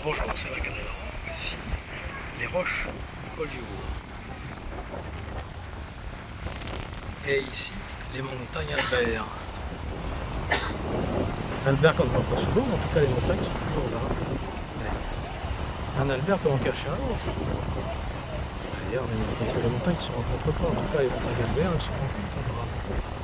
Bonjour, c'est la Canada. Ici, les roches du col du Roux. Et ici, les montagnes Albert. Albert qu'on ne voit pas souvent, en tout cas les montagnes sont toujours là. Un Albert peut en cacher un autre. D'ailleurs, les montagnes ne se rencontrent pas, en tout cas les montagnes Albert, elles se rencontrent apparemment.